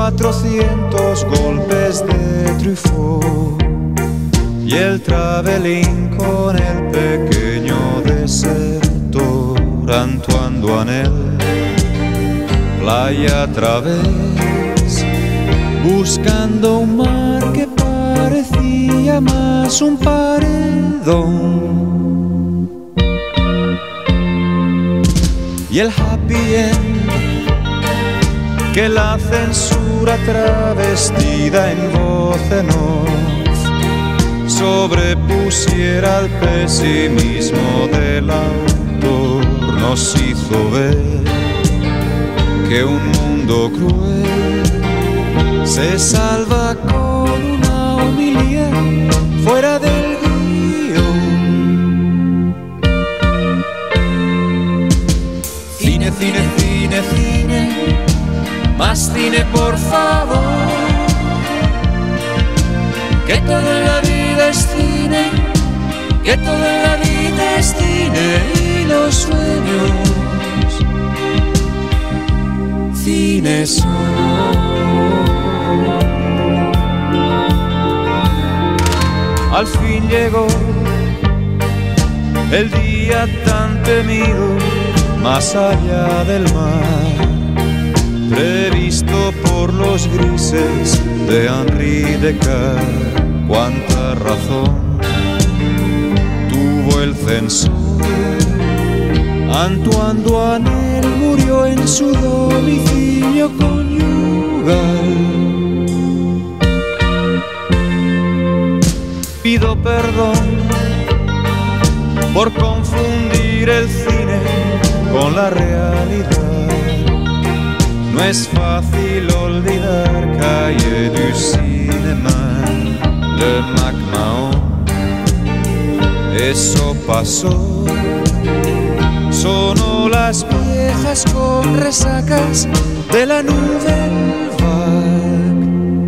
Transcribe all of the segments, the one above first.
400 golpes de Truffaut y el travelling con el pequeño desertor Antoine Doinel. Playa a través, buscando un mar que parecía más un paredón. Y el happy end que la censura travestida en voz en off sobrepusiera al pesimismo del autor, nos hizo ver que un mundo cruel se salva con una homilía fuera del guión. Cine, cine, cine, cine, más cine por favor, que todo en la vida es cine, que todo en la vida es cine y los sueños cine son. Al fin llegó el día tan temido, más allá del mar, previsto por los grises de Henri Descartes. Cuánta razón tuvo el censor. Antoine Doinel murió en su domicilio conyugal. Pido perdón por confundir el cine con la realidad. No es fácil olvidar Cahiers du Cinéma, Le MacMahon. Eso pasó. Sonó las viejas con resacas de la Nouvelle Vague.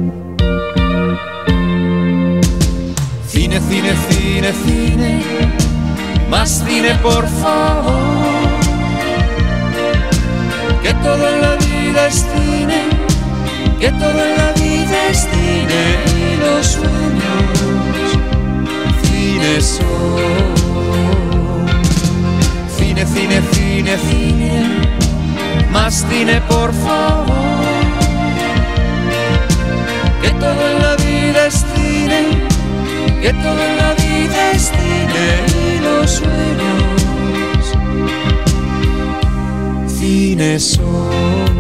Cine, cine, cine, cine, más cine por favor, que todo en la vida es cine, que todo en la vida es cine y los sueños cine son. Cine, cine, cine, cine, más cine por favor, que todo en la vida es cine, que todo en la vida es cine y los sueños cine son.